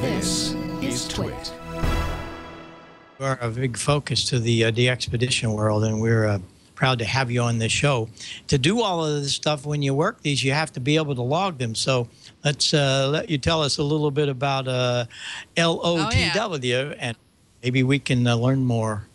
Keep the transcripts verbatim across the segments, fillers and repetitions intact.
This is TWiT. We're a big focus to the uh, de-expedition world, and we're uh, proud to have you on this show. To do all of this stuff when you work these, you have to be able to log them. So let's uh, let you tell us a little bit about uh, L O T W, oh, yeah. and maybe we can uh, learn more.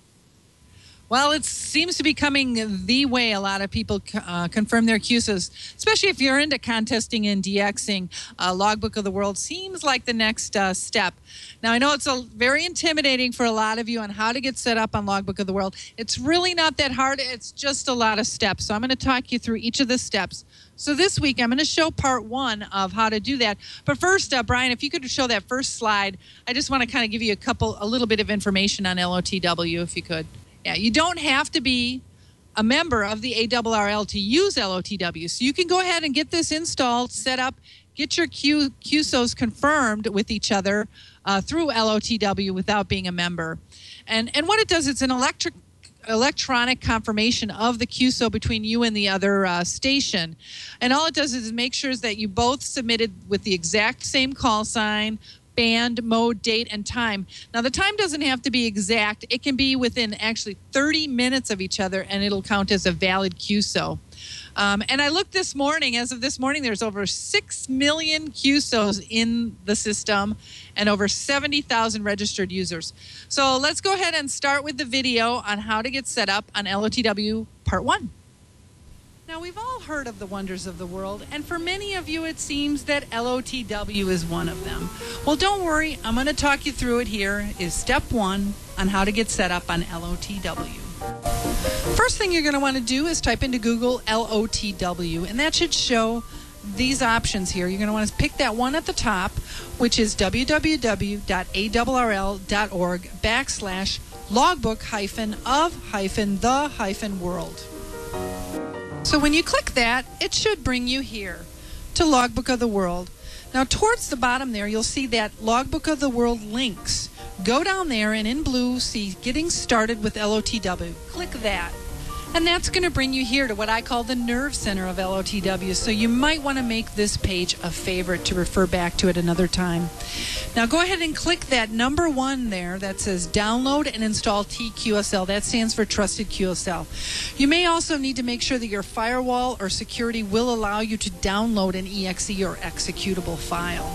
Well, it seems to be coming the way a lot of people uh, confirm their Q S Os, especially if you're into contesting and DXing. Uh, Logbook of the World seems like the next uh, step. Now, I know it's a, very intimidating for a lot of you on how to get set up on Logbook of the World. It's really not that hard. It's just a lot of steps. So I'm going to talk you through each of the steps. So this week, I'm going to show part one of how to do that. But first, uh, Brian, if you could show that first slide, I just want to kind of give you a couple, a little bit of information on L O T W, if you could. Yeah, you don't have to be a member of the A R R L to use L O T W. So you can go ahead and get this installed, set up, get your Q, Q S Os confirmed with each other uh, through L O T W without being a member. And, and what it does, it's an electric, electronic confirmation of the Q S O between you and the other uh, station. And all it does is make sure that you both submitted with the exact same call sign, band, mode, date, and time. Now, the time doesn't have to be exact. It can be within actually thirty minutes of each other, and it'll count as a valid Q S O. Um, and I looked this morning. As of this morning, there's over six million Q S Os in the system and over seventy thousand registered users. So let's go ahead and start with the video on how to get set up on L O T W Part one. Now, we've all heard of the wonders of the world, and for many of you, it seems that L O T W is one of them. Well, don't worry. I'm going to talk you through it. Here is step one on how to get set up on L O T W. First thing you're going to want to do is type into Google L O T W, and that should show these options here. You're going to want to pick that one at the top, which is w w w dot a r r l dot org backslash logbook hyphen of hyphen the hyphen world. So when you click that, it should bring you here to Logbook of the World. Now, towards the bottom there, you'll see that Logbook of the World links. Go down there and in blue, see Getting Started with L O T W. Click that. And that's going to bring you here to what I call the nerve center of L O T W. So you might want to make this page a favorite to refer back to at another time. Now go ahead and click that number one there that says download and install T Q S L. That stands for Trusted Q S L. You may also need to make sure that your firewall or security will allow you to download an E X E or executable file.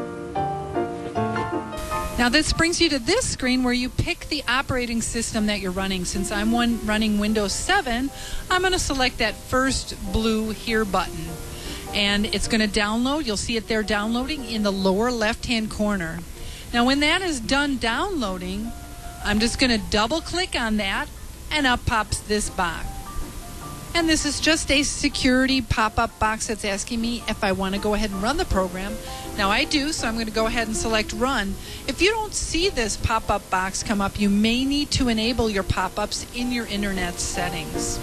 Now this brings you to this screen where you pick the operating system that you're running. Since I'm one running Windows seven, I'm going to select that first blue Here button. And it's going to download. You'll see it there downloading in the lower left-hand corner. Now when that is done downloading, I'm just going to double-click on that, and up pops this box. And this is just a security pop-up box that's asking me if I want to go ahead and run the program. Now I do, so I'm going to go ahead and select Run. If you don't see this pop-up box come up, you may need to enable your pop-ups in your internet settings.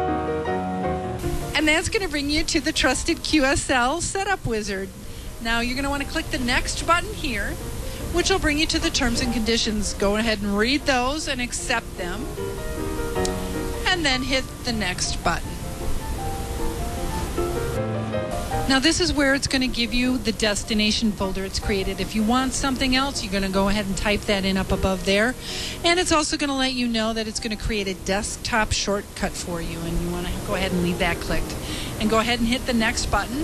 And that's going to bring you to the Trusted Q S L Setup Wizard. Now you're going to want to click the Next button here, which will bring you to the terms and conditions. Go ahead and read those and accept them. And then hit the Next button. Now this is where it's going to give you the destination folder it's created. If you want something else, you're going to go ahead and type that in up above there. And it's also going to let you know that it's going to create a desktop shortcut for you, and you want to go ahead and leave that clicked. And go ahead and hit the Next button.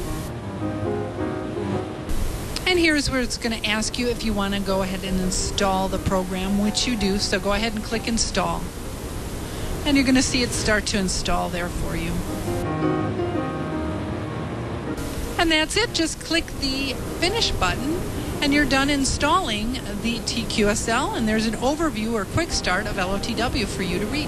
And here's where it's going to ask you if you want to go ahead and install the program, which you do. So go ahead and click Install. And you're going to see it start to install there for you. And that's it. Just click the Finish button, and you're done installing the T Q S L, and there's an overview or quick start of L O T W for you to read.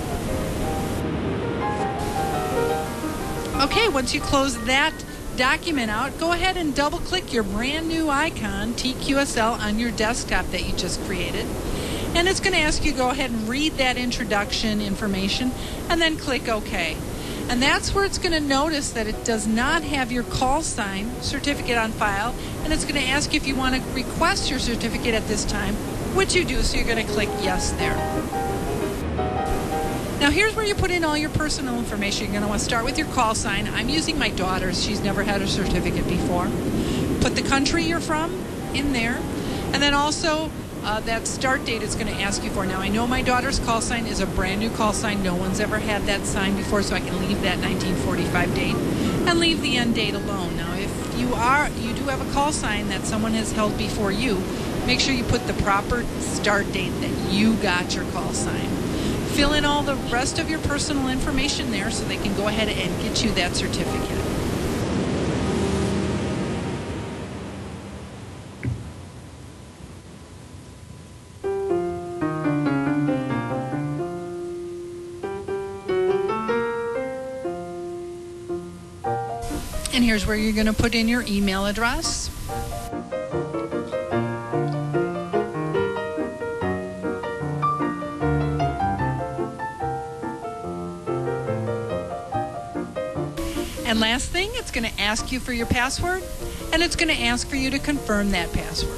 Okay, once you close that document out, go ahead and double-click your brand new icon, T Q S L, on your desktop that you just created. And it's going to ask you to go ahead and read that introduction information and then click OK. And that's where it's going to notice that it does not have your call sign certificate on file, and it's going to ask you if you want to request your certificate at this time, which you do, so you're going to click Yes there. Now here's where you put in all your personal information. You're going to want to start with your call sign. I'm using my daughter's. She's never had a certificate before. Put the country you're from in there. And then also, uh, that start date is going to ask you for. Now, I know my daughter's call sign is a brand new call sign. No one's ever had that sign before, so I can leave that nineteen forty-five date and leave the end date alone. Now, if you are, you do have a call sign that someone has held before you, make sure you put the proper start date that you got your call sign. Fill in all the rest of your personal information there so they can go ahead and get you that certificate. And here's where you're going to put in your email address. And last thing, it's going to ask you for your password, and it's going to ask for you to confirm that password.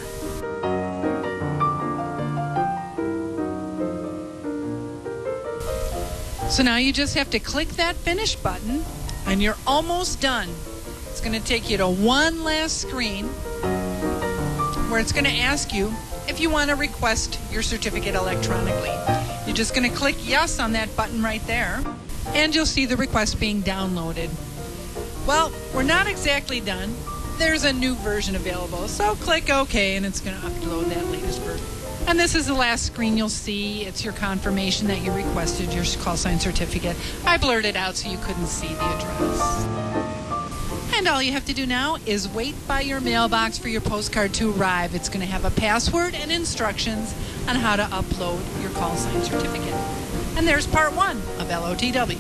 So now you just have to click that finish button, and you're almost done. It's going to take you to one last screen where it's going to ask you if you want to request your certificate electronically. You're just going to click yes on that button right there, and you'll see the request being downloaded. Well, we're not exactly done. There's a new version available, so click OK, and it's going to upload that latest version. And this is the last screen you'll see. It's your confirmation that you requested your call sign certificate. I blurred it out so you couldn't see the address. And all you have to do now is wait by your mailbox for your postcard to arrive. It's going to have a password and instructions on how to upload your call sign certificate. And there's part one of L O T W.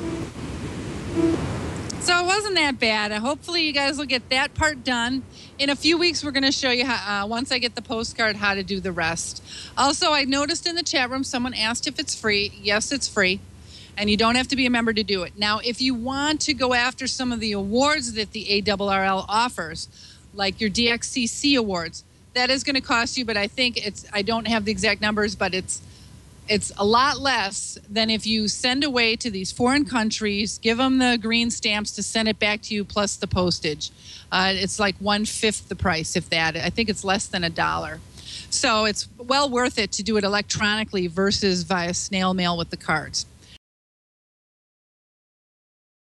So it wasn't that bad. Hopefully you guys will get that part done. In a few weeks, we're going to show you, how, uh, once I get the postcard, how to do the rest. Also, I noticed in the chat room, someone asked if it's free. Yes, it's free. And you don't have to be a member to do it. Now, if you want to go after some of the awards that the A R R L offers, like your D X C C awards, that is going to cost you, but I think it's, I don't have the exact numbers, but it's it's a lot less than if you send away to these foreign countries, give them the green stamps to send it back to you plus the postage. Uh, it's like one-fifth the price, if that. I think it's less than a dollar. So it's well worth it to do it electronically versus via snail mail with the cards.